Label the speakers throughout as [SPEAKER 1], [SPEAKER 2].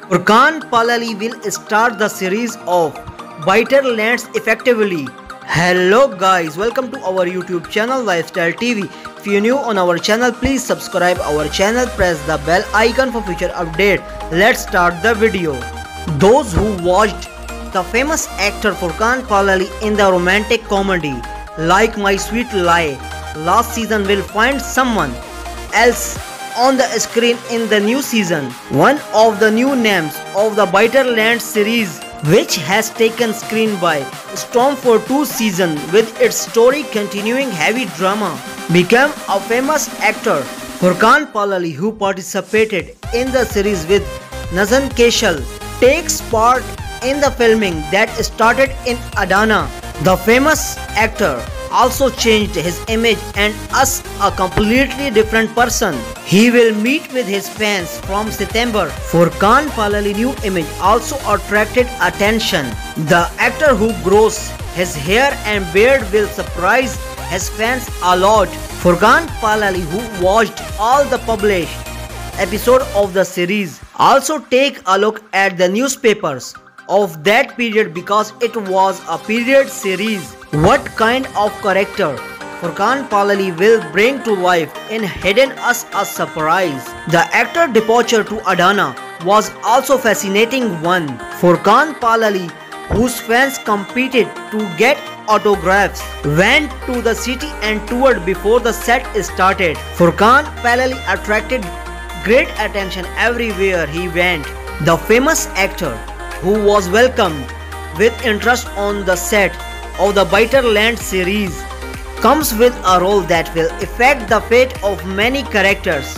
[SPEAKER 1] Furqan Palali will start the series of Biter Lands effectively. Hello guys, welcome to our YouTube channel Lifestyle TV. If you're new on our channel, please subscribe our channel, press the bell icon for future update. Let's start the video. Those who watched the famous actor Furqan Palali in the romantic comedy Like My Sweet Lie last season will find someone else on the screen in the new season. One of the new names of the Biter Lands series, which has taken screen by storm for 2 seasons with its story continuing heavy drama, became a famous actor. Furqan Palali, who participated in the series with Nazan Keshal, takes part in the filming that started in Adana. The famous actor also changed his image and is a completely different person. He will meet with his fans from September. Furqan Palali's new image also attracted attention. The actor who grows his hair and beard will surprise his fans a lot. Furqan Palali, who watched all the published episodes of the series, also take a look at the newspapers of that period because it was a period series. What kind of character Furqan Palali will bring to life in Hidden as a surprise. The actor departure to Adana was also fascinating one. Furqan Palali, whose fans competed to get autographs, went to the city and toured before the set started. Furqan Palali attracted great attention everywhere he went. The famous actor, who was welcomed with interest on the set of the Biter Lands series, comes with a role that will affect the fate of many characters.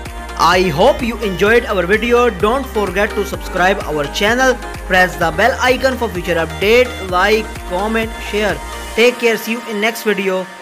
[SPEAKER 1] I hope you enjoyed our video. Don't forget to subscribe our channel, press the bell icon for future update, like, comment, share. Take care, see you in next video.